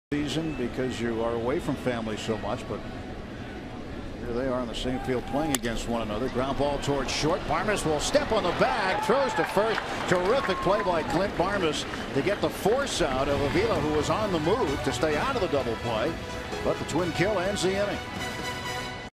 season because you are away from family so much, but here they are on the same field playing against one another. Ground ball towards short. Barmes will step on the bag, throws to first. Terrific play by Clint Barmes to get the force out of Avila, who was on the move to stay out of the double play, but the twin kill ends the inning.